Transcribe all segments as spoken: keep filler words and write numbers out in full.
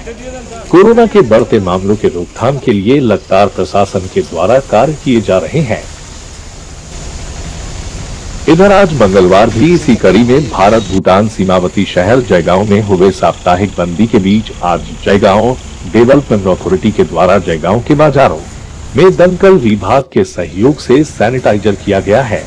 Corona के बढ़ते मामलों के रोकथाम के लिए लगातार प्रशासन के द्वारा कार्य किए जा रहे हैं। इधर आज मंगलवार भी इसी कड़ी में भारत भूटान सीमावर्ती शहर जयगांव में हुए साप्ताहिक बंदी के बीच आज जयगांव डेवलपमेंट अथॉरिटी के द्वारा जयगांव के बाजारों में दमकल विभाग के सहयोग से सैनिटाइजर किया गया है।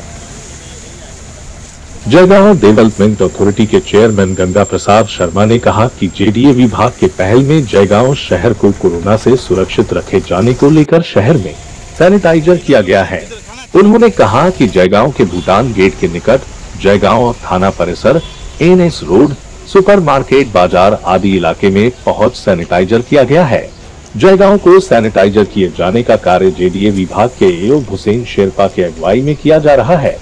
जयगांव डेवलपमेंट अथॉरिटी के चेयरमैन गंगा प्रसाद शर्मा ने कहा कि जेडीए विभाग के पहल में जयगांव शहर को कोरोना से सुरक्षित रखे जाने को लेकर शहर में सैनिटाइजर किया गया है। उन्होंने कहा कि जयगांव के भूटान गेट के निकट जयगांव थाना परिसर, एनएस रोड, सुपरमार्केट, बाजार आदि इलाके में पहुंच सैनिटाइजर किया गया है। जयगांव को सैनिटाइजर किए जाने का कार्य जेडीए विभाग के एओ हुसैन शेरपा की अगुवाई में किया जा रहा है।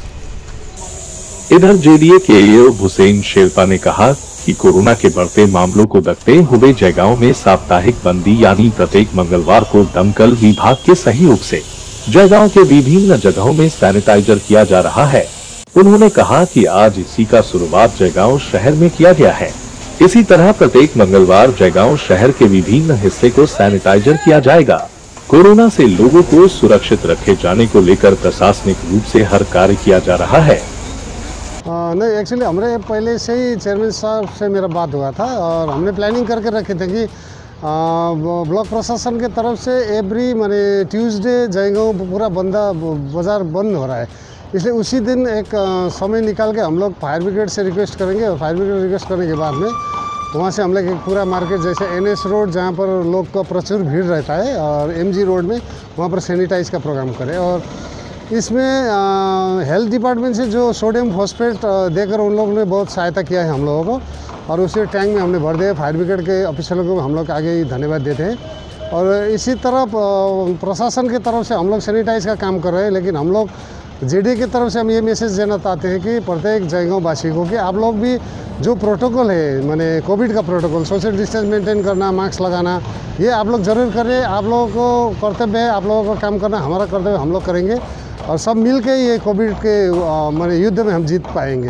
इधर जेडीए के एओ हुसैन शेरपा ने कहा कि कोरोना के बढ़ते मामलों को देखते हुए जयगांव में साप्ताहिक बंदी यानी प्रत्येक मंगलवार को दमकल विभाग के सहयोग से जयगांव के विभिन्न जगहों में सैनिटाइजर किया जा रहा है। उन्होंने कहा कि आज इसी का शुरुआत जयगांव शहर में किया गया है। इसी तरह प्रत्येक मंगलवार जयगांव शहर के विभिन्न हिस्से को सैनिटाइजर किया जाएगा। कोरोना से लोगों को सुरक्षित रखे जाने को लेकर प्रशासनिक रूप से हर कार्य किया जा रहा है। आ, नहीं, एक्चुअली हमने पहले से ही चेयरमैन साहब से मेरा बात हुआ था और हमने प्लानिंग करके रखे थे कि ब्लॉक प्रशासन के तरफ से एवरी माने ट्यूसडे जयगांव पूरा बंदा बाज़ार बंद हो रहा है, इसलिए उसी दिन एक आ, समय निकाल के हम लोग फायर ब्रिगेड से रिक्वेस्ट करेंगे और फायर ब्रिगेड रिक्वेस्ट करने के बाद में वहाँ से हम लोग एक पूरा मार्केट जैसे एनएस रोड जहाँ पर लोग का प्रचुर भीड़ रहता है और एमजी रोड में वहाँ पर सैनिटाइज का प्रोग्राम करें। और इसमें हेल्थ डिपार्टमेंट से जो सोडियम फॉस्फेट देकर उन लोगों ने बहुत सहायता किया है हम लोगों को और उसी टैंक में हमने भर दिया। फायर ब्रिगेड के ऑफिसरों को हम लोग आगे ही धन्यवाद देते हैं। और इसी तरह प्रशासन की तरफ से हम लोग सैनिटाइज का काम कर रहे हैं, लेकिन हम लोग जेडीए की तरफ से हम ये मैसेज देना चाहते हैं कि प्रत्येक जयगांव वासी को कि आप लोग भी जो प्रोटोकॉल है माने कोविड का प्रोटोकॉल, सोशल डिस्टेंस मेंटेन करना, मास्क लगाना, ये आप लोग जरूर करें। आप लोगों को कर्तव्य है, आप लोगों का काम करना हमारा कर्तव्य, हम लोग करेंगे और सब मिल के ये कोविड के माने युद्ध में हम जीत पाएंगे।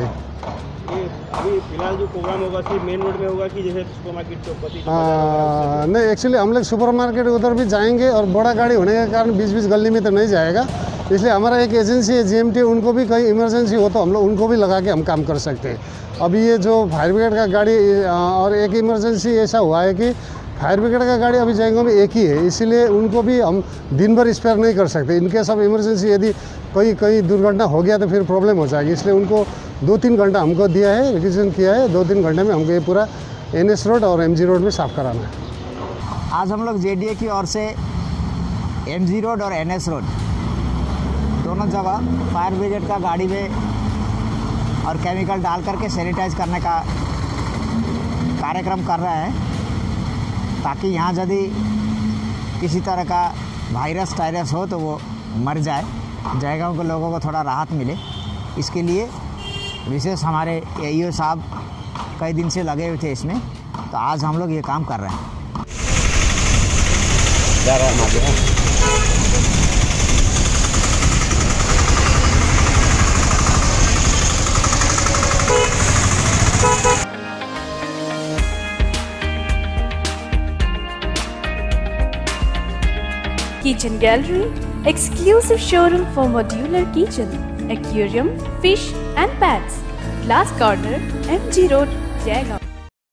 अभी फिलहाल जो प्रोग्राम होगा सिर्फ मेन रोड में होगा कि जैसे सुपरमार्केट चौक पर? नहीं, एक्चुअली हम लोग सुपरमार्केट उधर भी जाएंगे और बड़ा गाड़ी होने के कारण बीच बीच गली में तो नहीं जाएगा, इसलिए हमारा एक एजेंसी है जीएमटी, उनको भी कहीं इमरजेंसी हो तो हम लोग उनको भी लगा के हम काम कर सकते हैं। अभी ये जो फायर ब्रिगेड का गाड़ी और एक इमरजेंसी ऐसा हुआ है कि फायर ब्रिगेड का गाड़ी अभी जयगांव में एक ही है, इसीलिए उनको भी हम दिन भर स्पेयर नहीं कर सकते। इनके सब इमरजेंसी यदि कोई कहीं दुर्घटना हो गया तो फिर प्रॉब्लम हो जाएगी, इसलिए उनको दो तीन घंटा हमको दिया है, रिक्वेशन किया है, दो तीन घंटे में हमको ये पूरा एनएस रोड और एमजी रोड में साफ कराना है। आज हम लोग जेडीए की ओर से एमजी रोड और एनएस रोड दोनों जगह फायर ब्रिगेड का गाड़ी में और केमिकल डाल करके सैनिटाइज करने का कार्यक्रम कर रहे हैं, ताकि यहाँ यदि किसी तरह का वायरस टायरस हो तो वो मर जाए, जयगांव के लोगों को थोड़ा राहत मिले। इसके लिए विशेष हमारे एईओ साहब कई दिन से लगे हुए थे इसमें, तो आज हम लोग ये काम कर रहे हैं। जा रहा है हमारे Kitchen Gallery, exclusive showroom for modular kitchen, aquarium, fish and pets. Glass Corner, M G Road, Jaigaon.